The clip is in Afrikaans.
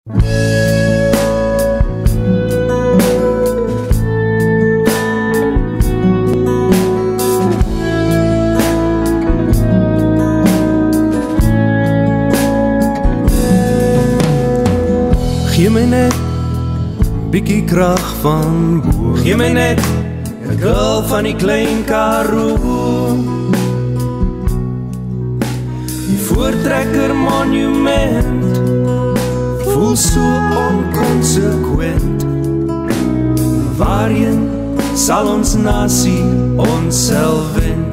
Gee my net bietjie krag van bo. Gee my net 'n girl van die klein Karoo. Die voortrekker monument voel so onkonsekwent. Waarheen sal ons nasie onsself wen?